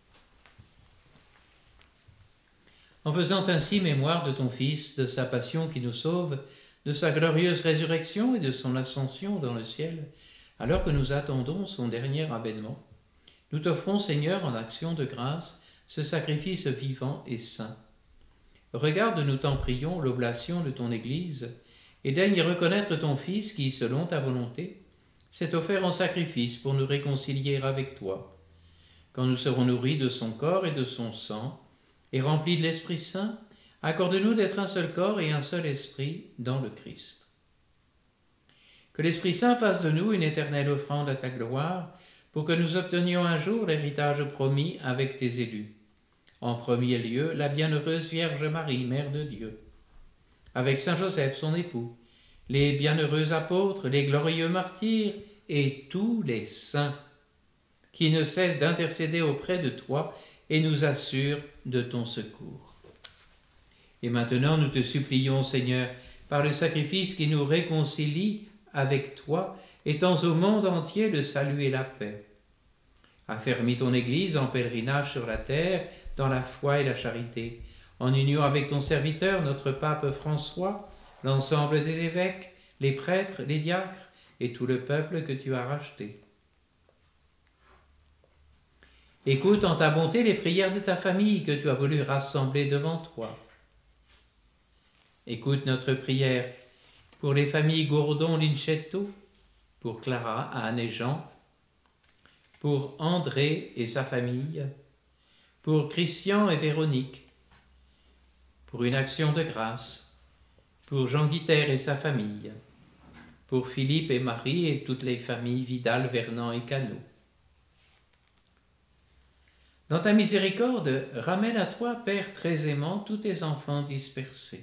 En faisant ainsi mémoire de ton Fils, de sa passion qui nous sauve, de sa glorieuse résurrection et de son ascension dans le ciel, alors que nous attendons son dernier avènement, nous t'offrons, Seigneur, en action de grâce, ce sacrifice vivant et saint. Regarde, nous t'en prions, l'oblation de ton Église, et daigne reconnaître ton Fils qui, selon ta volonté, s'est offert en sacrifice pour nous réconcilier avec toi. Quand nous serons nourris de son corps et de son sang, et remplis de l'Esprit Saint, accorde-nous d'être un seul corps et un seul esprit dans le Christ. Que l'Esprit Saint fasse de nous une éternelle offrande à ta gloire, pour que nous obtenions un jour l'héritage promis avec tes élus. En premier lieu, la bienheureuse Vierge Marie, Mère de Dieu, avec Saint Joseph, son époux, les bienheureux apôtres, les glorieux martyrs et tous les saints, qui ne cessent d'intercéder auprès de toi et nous assurent de ton secours. Et maintenant, nous te supplions, Seigneur, par le sacrifice qui nous réconcilie avec toi, étends au monde entier le salut et la paix. Affermis ton Église en pèlerinage sur la terre, dans la foi et la charité, en union avec ton serviteur, notre pape François, l'ensemble des évêques, les prêtres, les diacres et tout le peuple que tu as racheté. Écoute en ta bonté les prières de ta famille que tu as voulu rassembler devant toi. Écoute notre prière pour les familles Gourdon-Linchetto, pour Clara, Anne et Jean, pour André et sa famille, pour Christian et Véronique, pour une action de grâce, pour Jean Guiter et sa famille, pour Philippe et Marie et toutes les familles Vidal, Vernant et Cano. Dans ta miséricorde, ramène à toi, Père très aimant, tous tes enfants dispersés.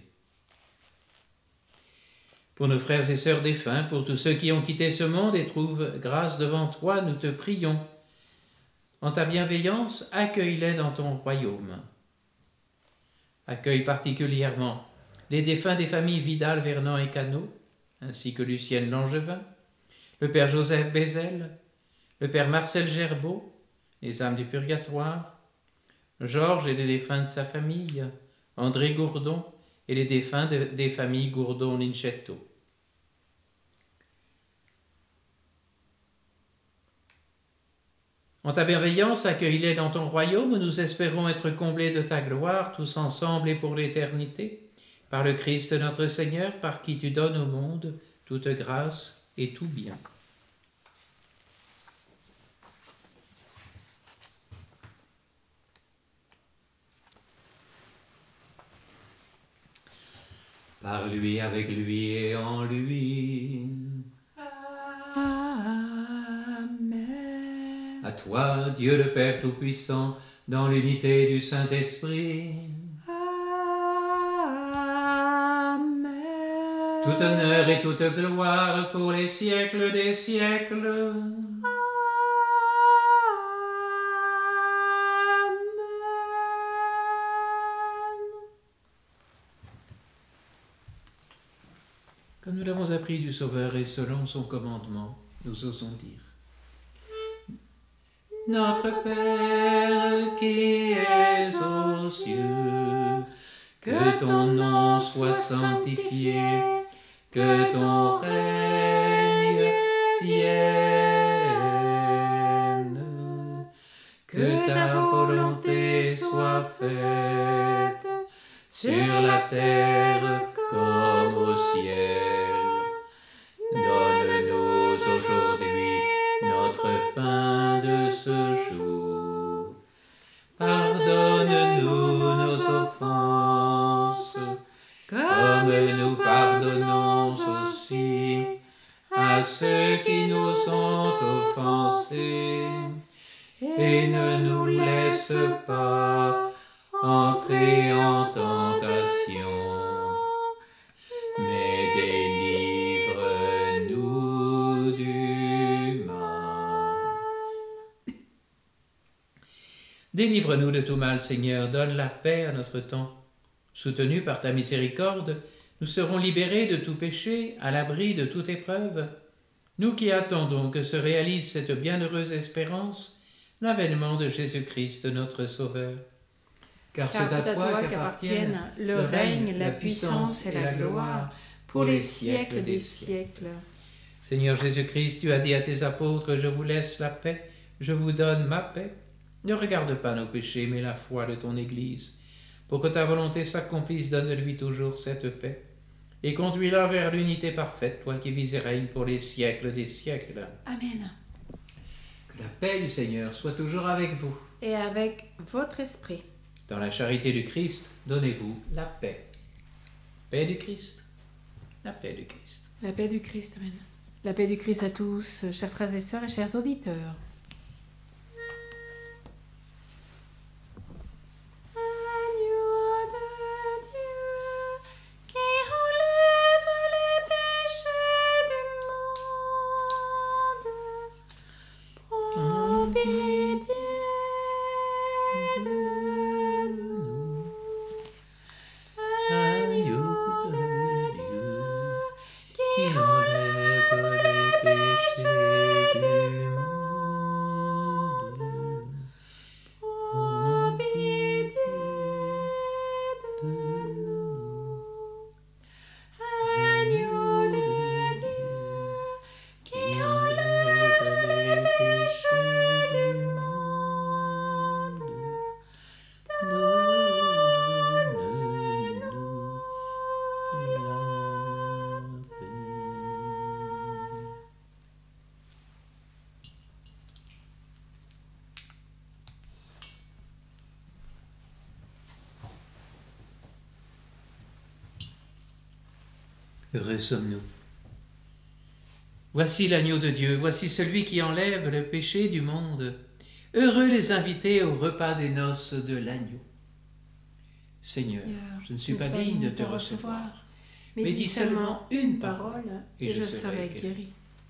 Pour nos frères et sœurs défunts, pour tous ceux qui ont quitté ce monde et trouvent grâce devant toi, nous te prions. En ta bienveillance, accueille-les dans ton royaume. Accueille particulièrement les défunts des familles Vidal, Vernant et Cano, ainsi que Lucienne Langevin, le Père Joseph Bézel, le Père Marcel Gerbeau, les âmes du purgatoire, Georges et les défunts de sa famille, André Gourdon et les défunts des familles Gourdon-Linchetto. En ta bienveillance, accueille-les dans ton royaume où nous espérons être comblés de ta gloire, tous ensemble et pour l'éternité, par le Christ notre Seigneur, par qui tu donnes au monde toute grâce et tout bien. Par lui, avec lui et en lui. Amen. À toi, Dieu le Père Tout-Puissant, dans l'unité du Saint-Esprit. Amen. Tout honneur et toute gloire pour les siècles des siècles. Comme nous l'avons appris du Sauveur et selon son commandement, nous osons dire. Notre Père qui es aux cieux, que ton nom soit sanctifié, que ton règne vienne, que ta volonté soit faite sur la terre comme au ciel. Donne-nous aujourd'hui notre pain de ce jour. Pardonne-nous nos offenses, comme nous pardonnons aussi à ceux qui nous ont offensés. Et ne nous laisse pas entrer en tentation, mais délivre-nous du mal. Délivre-nous de tout mal, Seigneur, donne la paix à notre temps. Soutenus par ta miséricorde, nous serons libérés de tout péché, à l'abri de toute épreuve. Nous qui attendons que se réalise cette bienheureuse espérance, l'avènement de Jésus-Christ, notre Sauveur. Car c'est à toi qu'appartiennent le règne, la puissance et la gloire pour les siècles des siècles. Seigneur Jésus-Christ, tu as dit à tes apôtres, je vous laisse la paix, je vous donne ma paix. Ne regarde pas nos péchés, mais la foi de ton Église. Pour que ta volonté s'accomplisse, donne-lui toujours cette paix. Et conduis-la vers l'unité parfaite, toi qui vis et règnes pour les siècles des siècles. Amen. Que la paix du Seigneur soit toujours avec vous. Et avec votre esprit. Dans la charité du Christ, donnez-vous la paix. Paix du Christ. La paix du Christ. La paix du Christ, amen. La paix du Christ à tous, chers frères et sœurs et chers auditeurs. Qui enlève les péchés du monde. Heureux sommes-nous. Voici l'agneau de Dieu, voici celui qui enlève le péché du monde. Heureux les invités au repas des noces de l'agneau. Seigneur, je ne suis pas digne de te recevoir, mais dis seulement une parole et je serai guéri.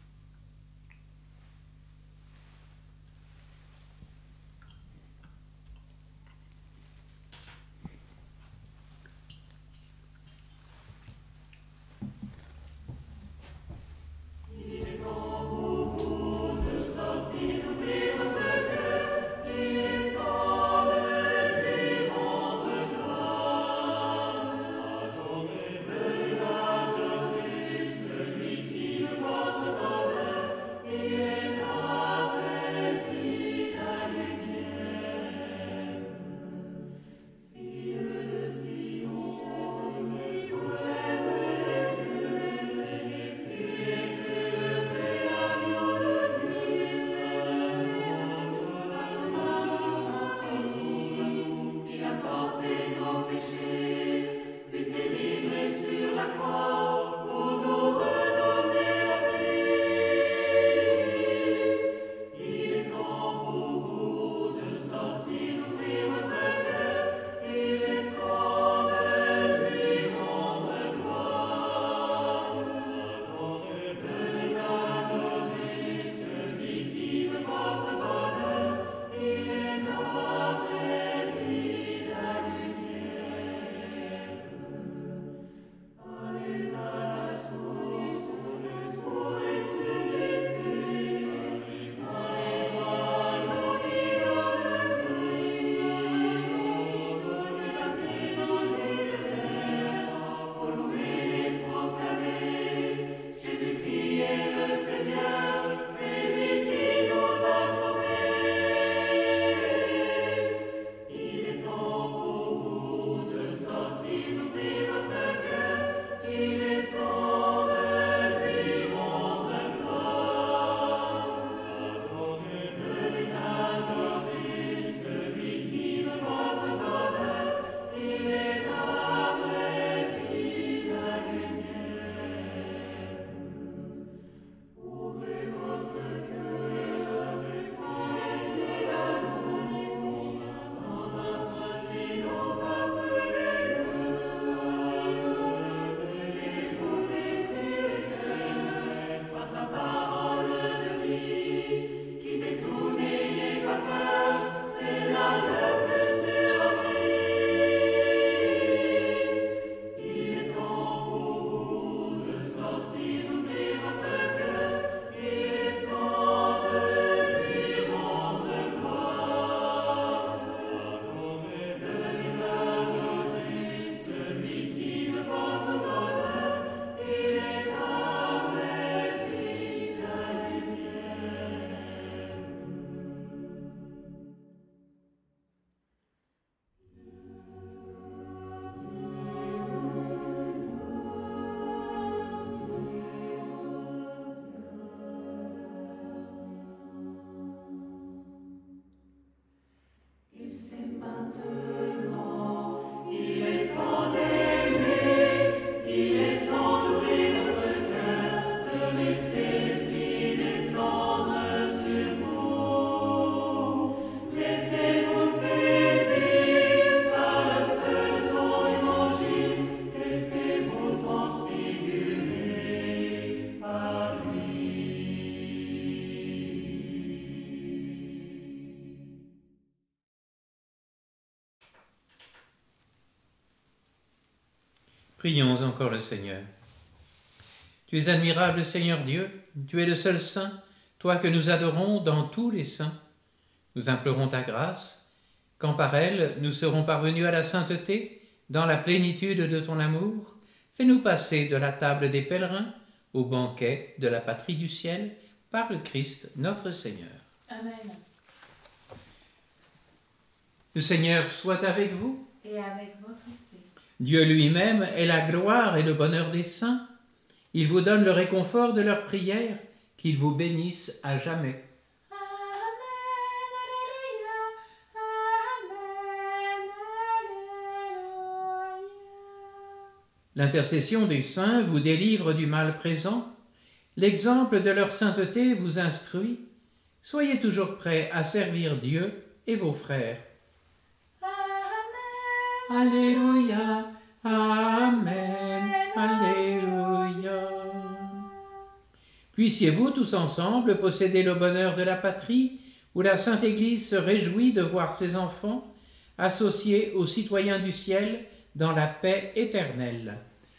Prions encore le Seigneur. Tu es admirable, Seigneur Dieu, tu es le seul Saint, toi que nous adorons dans tous les saints. Nous implorons ta grâce, quand par elle nous serons parvenus à la sainteté, dans la plénitude de ton amour, fais-nous passer de la table des pèlerins au banquet de la patrie du ciel, par le Christ notre Seigneur. Amen. Le Seigneur soit avec vous. Et avec votre esprit. Dieu lui-même est la gloire et le bonheur des saints. Il vous donne le réconfort de leurs prières, qu'il vous bénisse à jamais. Amen, alléluia, amen, alléluia. L'intercession des saints vous délivre du mal présent, l'exemple de leur sainteté vous instruit. Soyez toujours prêts à servir Dieu et vos frères. Amen. Alléluia, Amen, Alléluia. Puissiez-vous tous ensemble posséder le bonheur de la patrie, où la Sainte Église se réjouit de voir ses enfants associés aux citoyens du ciel dans la paix éternelle.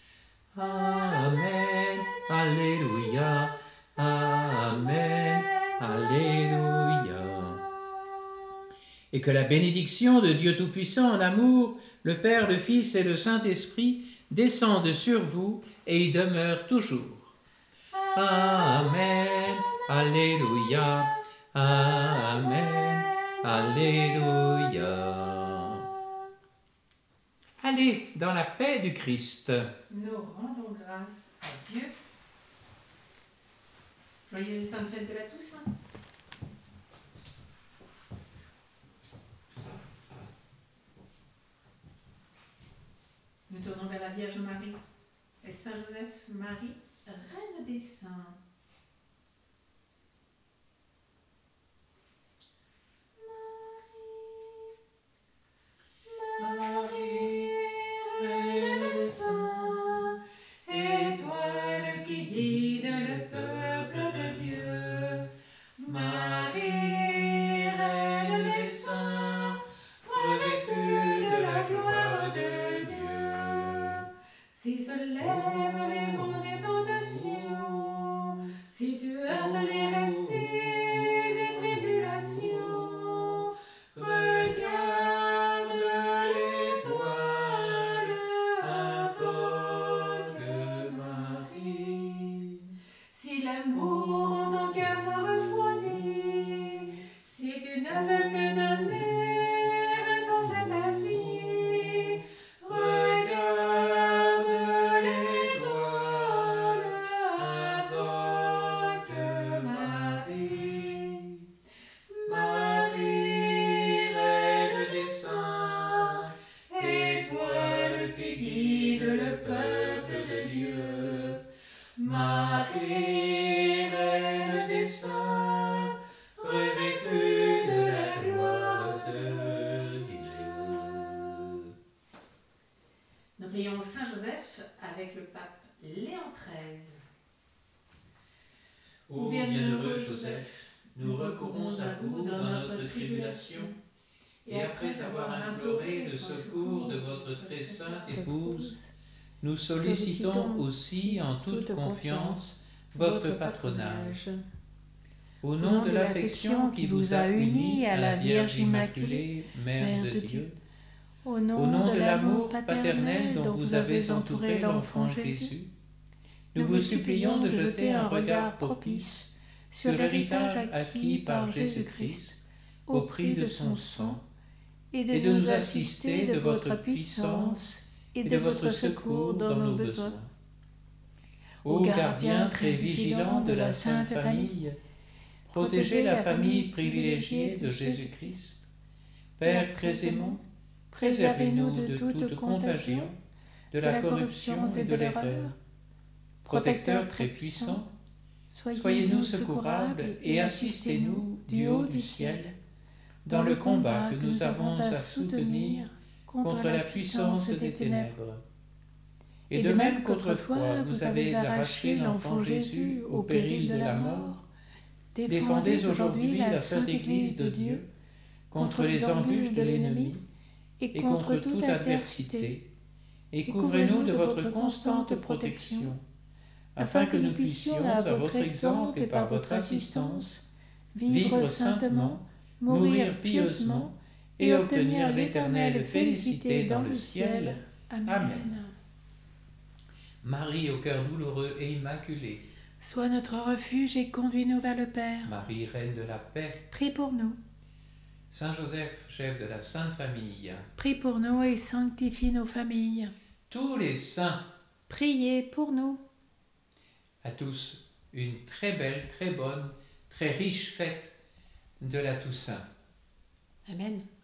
Amen, Alléluia, Amen, Alléluia. Et que la bénédiction de Dieu Tout-Puissant en amour, le Père, le Fils et le Saint-Esprit descende sur vous et y demeure toujours. Amen, Alléluia, Amen, Alléluia. Allez dans la paix du Christ. Nous rendons grâce à Dieu. Joyeuse et sainte fête de la Toussaint. Nous tournons vers la Vierge Marie et Saint Joseph, Marie, Reine des Saints. Marie, Reine des Saints, étoile qui guide le peuple de Dieu. Marie, Reine des Saints, revêtue de la gloire de Dieu. Si se lèvent les vents des tentations, si tu heurtes les récits des tribulations, regarde l'étoile, invoque Marie. Si l'amour en ton cœur se refroidit, si tu ne veux plus donner sens à ta vie, regarde l'étoile, invoque Marie. Marie, Reine des Saints, étoile qui guide le peuple de Dieu. Marie, Reine des Saints, revêtue de la gloire de Dieu. Nous prions Saint Joseph avec le pape Léon XIII. Ô bienheureux Joseph, nous recourons à vous dans notre tribulation, et après avoir imploré le secours de votre très sainte épouse, nous sollicitons aussi en toute confiance votre patronage. Au nom de l'affection qui vous a unis à la Vierge Immaculée, Mère de Dieu, Au au nom de l'amour paternel dont vous avez entouré l'enfant Jésus, nous vous supplions de jeter un regard propice sur l'héritage acquis par Jésus-Christ au prix de son sang, et de nous assister de votre puissance et de votre secours dans nos besoins. Ô gardien très vigilant de la Sainte Famille, protégez la famille privilégiée de Jésus-Christ. Père très aimant, préservez-nous de toute contagion, de la corruption et de l'erreur. Protecteur très puissant, soyez-nous secourables et assistez-nous du haut du ciel dans le combat que nous avons à soutenir contre la puissance des ténèbres. Et de même qu'autrefois vous avez arraché l'enfant Jésus au péril de la mort, défendez aujourd'hui la Sainte Église de Dieu contre les embûches de l'ennemi et contre toute adversité, et couvrez-nous de votre constante protection, afin que nous puissions, à votre exemple et par votre assistance, vivre saintement, mourir pieusement et obtenir l'éternelle félicité dans le ciel. Amen. Marie au cœur douloureux et immaculé, Sois notre refuge et conduis-nous vers le Père. Marie, Reine de la paix, Prie pour nous. Saint Joseph, chef de la Sainte Famille, Prie pour nous et sanctifie nos familles. tous les saints, Priez pour nous. à tous une très belle, très bonne, très riche fête de la Toussaint. Amen.